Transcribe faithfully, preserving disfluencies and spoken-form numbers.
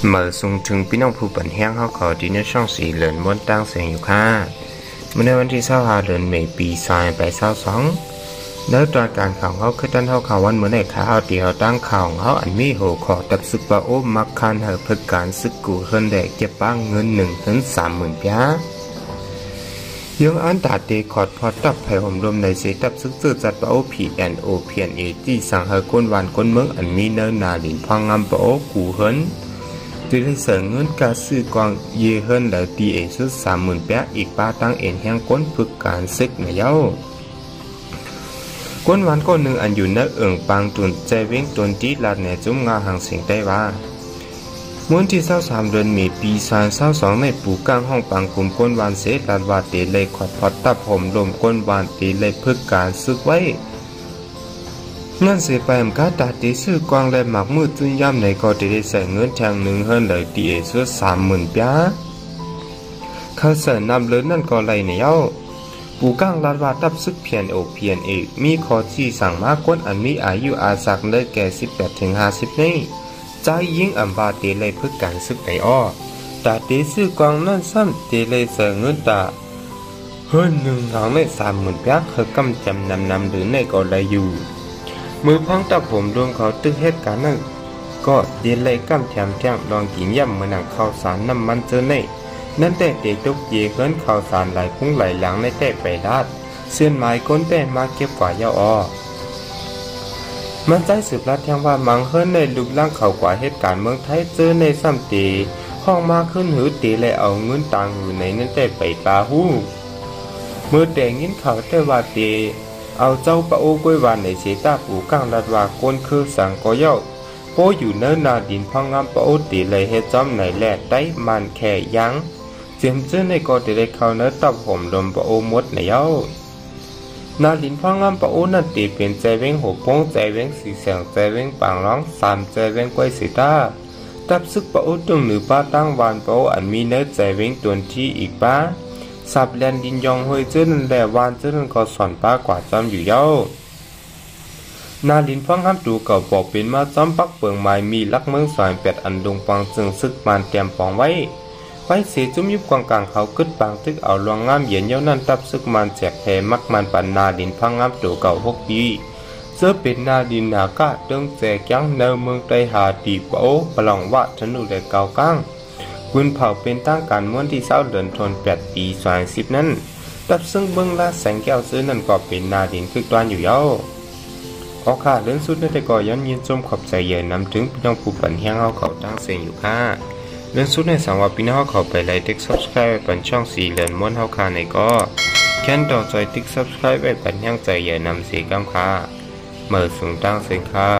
เมื่อส่งถึงพี่น้องผู้ปันแห้งเขาขอดีในช่องสีเหลือนม้วนตั้งเสียงอยู่ค่ะเมื่อในวันที่เช้าหาเดือนเมษปีสายไปเช้าสองเนื้อตอนการข่าวเขาคือตั้งเท่าข่าววันเมื่อในข่าวเดียวตั้งข่าวเขาอันมีโหขอตับซึกปะโอมักคันเหอเพื่อการซึกกูเฮินแดกเจ็บบ้างเงินหนึ่งถึงสามหมื่นยายังอันตาเตขอดพอตับไผ่ห่มรวมในเสตับซึกซื่อจัดปะโอพีแอนโอเพียนเอที่สั่งเหอก้นวันก้นเมืองอันมีเนื้อนาดินพังงามปะโอกูเฮินตีได้เสริมเงินการซื้อกองเยเฮินแล้วตีเอสุดสามหมื่นแปะอีกป้าตั้งเอ็นแห้งก้นฝึกการซึกในเย้าก้นวันก้นหนึ่งอันอยู่ในเอิงปางตุนใจเว้งตนที่ลาดในจุ้มงาหางเสียงได้ว่าม้วนที่เศร้าสามเดือนมีปีสายเศร้าสองในปูกลางห้องปางกลุ่มก้นวันเสลาดวาเตเลยขอดพอดตับผมลมก้นวันตีเลยฝึกการซึกไว้เงินเสียไปมกาตาตีซื้อกวางและหมักมือจุนย่ำในก็จะได้ใส่เงินแทงหนึ่งเฮินเลยตีเอสุดสามหมื่นปีเขาเสริมนำเลินนั่นก็ไรเนี่ยเย้าปูก้างลาดวาตับซึกเพียนโอเพียนเอกมีข้อที่สั่งมากก้นอันมีอายุอาศักได้แก่สิบแปดถึงห้าสิบนี่ใจยิ่งอัมบาเตเลยเพื่อการซึกในอ้อตาตีซื้อกวางนั่นซ้ำเตเลยใส่เงินตาเฮินหนึ่งหางในสามหมื่นปีเขากำจำนำนำหรือในก็ไรอยู่มือพังตับผมดวงเขาตึกเหตุการณ์นั้นก็เดียนเลยกำแถมแท่งลองกินย่ำเหมือนหนังข้าวสารน้ำมันเจอในนั่นแต่เตะตุกเยเฮินข้าวสารไหลพุ่งไหลหลังในแต่ไปลาดเส้นไม้ก้นแต่มาเก็บกว่าเยาอ้อมันใจสืบลัดแทงว่ามังเฮินในลุกล่างเขากว่าเหตุการณ์เมืองไทยเจอในซ้ำตีห้องมาขึ้นหือตีเลยเอาเงินตังอยู่ในนั่นแต่ไปปลาหู้เมื่อแต่งินเขาแต่ว่าตีเอาเจ้าปะโอ้กล้วยหวานในเสตาปูก้างลัดว่าก้นคือสังก็เย้าโปอยู่เนินนาดินพังงามปะโอ้ตีเลยเฮ็ดจอมในแหลกได้มันแค่ยังเจียมเจ้าในก็ตีได้เข้าเนื้อตับผมลมปะโอ้มดในเย้านาดินพังงามปะโอ้นั่นตีเป็นใจเว้งหกโป้งใจเว้งสีแสงใจเว้งปางร้องสามใจเว้งกล้วยเสตาตับซึกปะโอ้ตรงหรือป้าตั้งวานปะโอ้อันมีเนื้อใจเว้งตัวที่อีกป้าสับแลนดินยองเฮยเจ้านั่นแหละวานเจ้านั่นก็สอนป้ากว่าจอมอยู่เย้านาลินฟังห้ามดูเก่าบอกเป็นมาจอมปักเปิงไม้มีลักเมืองสายเป็ดอันดงปังจึงซึกมันเตรียมปองไว้ไว้เสียจุ่มยุบกวางกลางเขากึดปางตึกเอาลวงงามเย็นเย้านั่นตับซึกมันแจกแผ่มักมันปันนาลินฟังห้ามดูเก่าหกปีเสื้อเป็นนาดินหนากะเดิงแจกยังเนเมืองไตหาตีโปปลองว่าธนูเลยเก่าก้างปืนเผาเป็นตั้งการม้วนที่เศร้าเดินทนแปดปีสายสิบนั้นตับซึ่งเบื้องละแสงแก้วซื้อนั่นก็เป็นนาดินคือตอนอยู่เย้าออกค่ะเรื่องสุดในแต่ก่อย้อนยินชมขอบใจเย็นนำถึงพี่น้องผู้ปันแห้งเขาเขาตั้งเสียงอยู่ค่ะเรื่องสุดในสังว่าพี่น้องเขาไปไลค์ติ๊กซับสไครป์ปันช่องสีเหลือนม้วนเขาค่ะในก็แค่นต่อใจติ๊กซับสไครป์ไปปันแห้งใจเย็นนำเสียงกำค่ะเมื่อสูงตั้งเสียงค่ะ